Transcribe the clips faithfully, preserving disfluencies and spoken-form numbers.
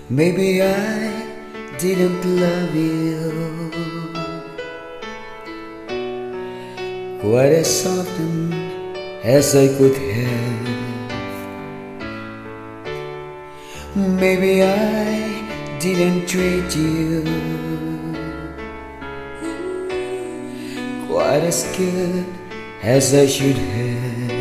Maybe I didn't love you quite as often as I could have. Maybe I didn't treat you quite as good as I should have.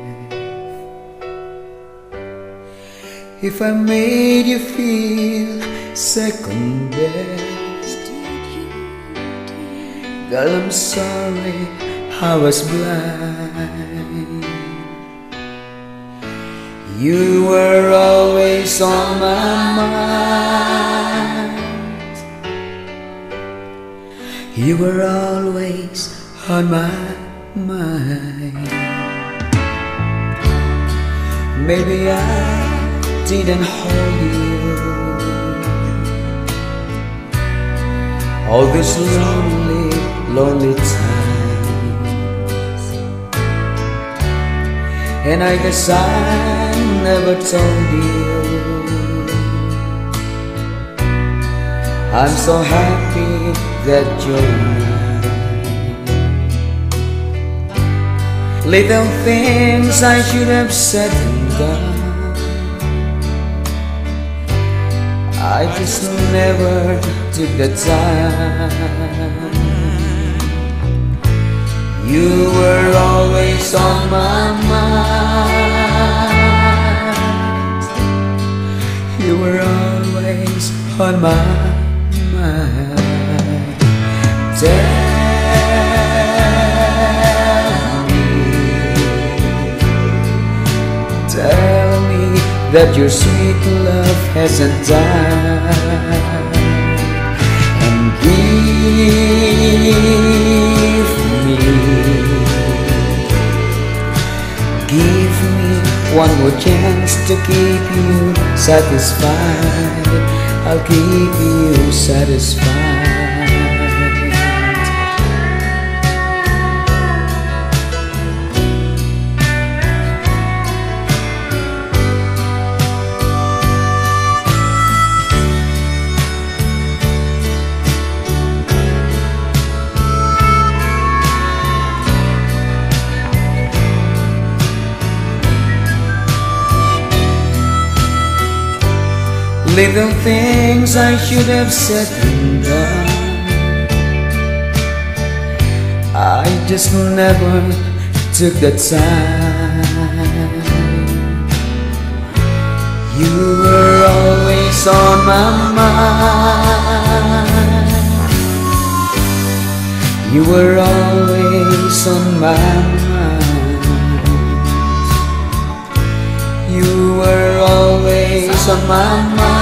If I made you feel second best, girl, I'm sorry I was blind. You were always on my mind. You were always on my mind. Maybe I didn't hold you all these lonely, lonely times, and I guess I never told you I'm so happy that you're mine. Little things I should have said and done, I just never took the time. You were always on my mind. You were always on my mind. Tell me, tell me that your sweet love hasn't died, and give me, give me one more chance to keep you satisfied. I'll keep you satisfied. Little things I should have said and done, I just never took the time. You were always on my mind. You were always on my mind. You were always on my mind.